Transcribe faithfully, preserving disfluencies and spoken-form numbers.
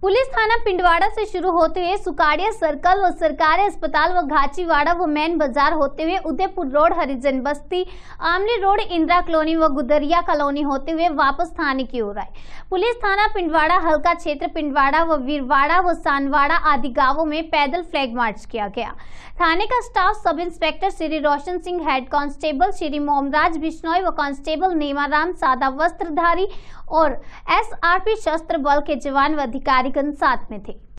Police थाना पिंडवाड़ा से शुरू होते हुए सुकाड़िया सर्कल व सरकारी अस्पताल व घाचीवाड़ा व मैन बाजार होते हुए उदयपुर रोड, हरिजन बस्ती, आमली रोड, इंदिरा कॉलोनी व गुदरिया कॉलोनी होते हुए वापस थाने की ओर आए। पुलिस थाना पिंडवाड़ा हल्का क्षेत्र पिंडवाड़ा व वीरवाड़ा व सानवाड़ा आदि गांवों में पैदल फ्लैग मार्च किया गया। थाने का staff sub inspector Shri Roshan Singh, head constable Shri Momraj Bishnoi व कांस्टेबल नेमाराम सादा वस्त्रधारी और एस आर पी शस्त्र बल के जवान व अधिकारीगण साथ में थे।